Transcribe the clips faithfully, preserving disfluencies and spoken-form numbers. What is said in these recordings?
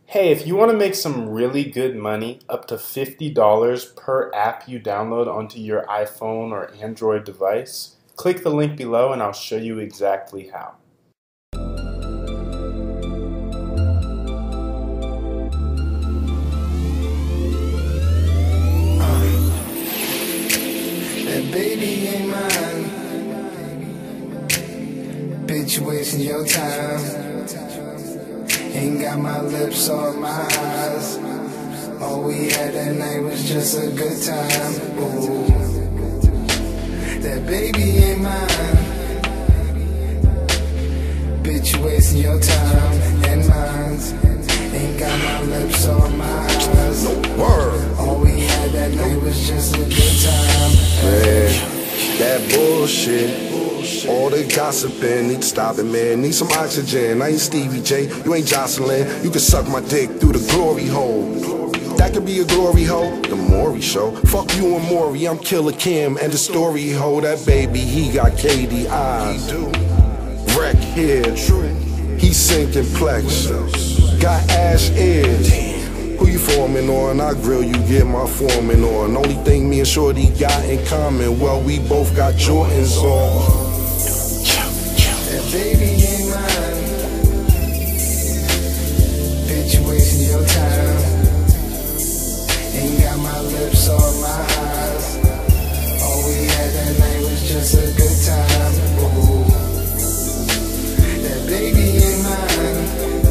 Hey, if you want to make some really good money, up to fifty dollars per app you download onto your iPhone or Android device, click the link below and I'll show you exactly how. That baby ain't mine. Bitch, you wasting your time. Ain't got my lips or my eyes. All we had that night was just a good time. Ooh. That baby ain't mine. Bitch, you wasting your time and mine. Ain't got my lips or my eyes. No word. All we had that night was just a good time. Man, that bullshit. All the gossiping, need to stop it, man. Need some oxygen. I ain't Stevie J, you ain't Jocelyn. You can suck my dick through the glory hole. That could be a glory hole. The Maury show. Fuck you and Maury, I'm Killer Kim and the story hole. That baby, he got K D eyes. Wreck here, he sinking plex. Got ash ears. Who you forming on? I grill you, get my forming on. Only thing me and Shorty got in common, well, we both got Jordans on. That baby ain't mine. Bitch, you wasting your time. Ain't got my lips or my eyes. All we had that night was just a good time. Ooh. That baby ain't mine.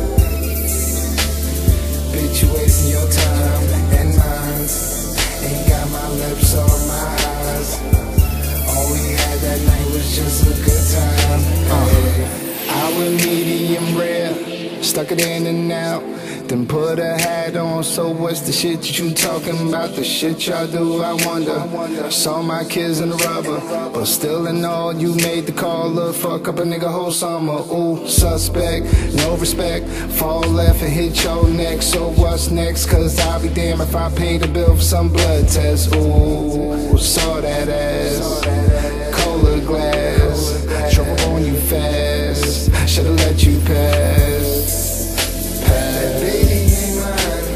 Bitch, you wasting your time and mine. Ain't got my lips or my eyes. All we had that night was just a good time. Uh, I went medium rare, stuck it in and out, then put a hat on. So what's the shit that you talking about? The shit y'all do, I wonder. Saw my kids in the rubber, but still in all, you made the call. Look, fuck up a nigga whole summer. Ooh, suspect, no respect. Fall left and hit your neck. So what's next? Cause I'll be damned if I pay the bill for some blood test. Ooh, saw that ass, cola glass, drove up on you fast. Should've let you pass. That baby ain't mine.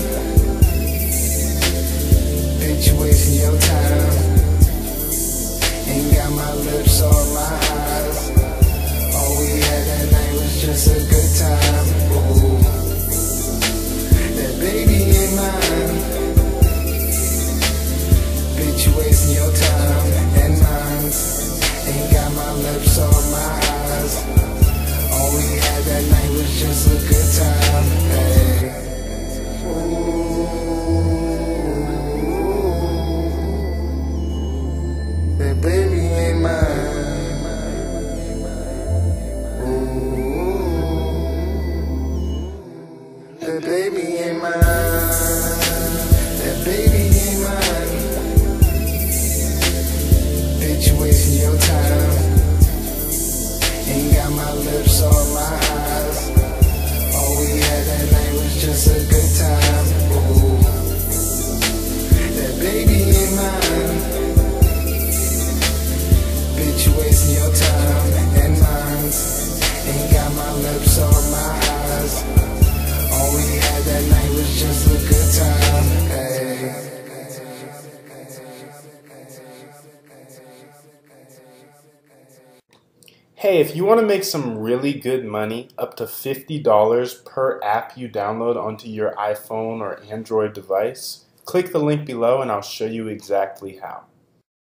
Bitch, you wasting your time. Ain't got my lips or my eyes. All we had that night was just a good time. Ooh. That baby ain't mine. Bitch, you wasting your time and mine. Ain't got my lips or my eyes. All we had that night was just a good time. Hey. Ooh. That baby ain't mine. Ooh. That baby ain't mine. That baby ain't mine. Bitch, you wasting your time. Ain't got my lips or my eyes. All we had that night was just a good time. Ooh. That baby ain't mine. Bitch, you wasting your time and mine. Ain't got my lips or my eyes. All we had that night was just a good time. Hey. Hey, if you want to make some really good money, up to fifty dollars per app you download onto your iPhone or Android device, click the link below and I'll show you exactly how.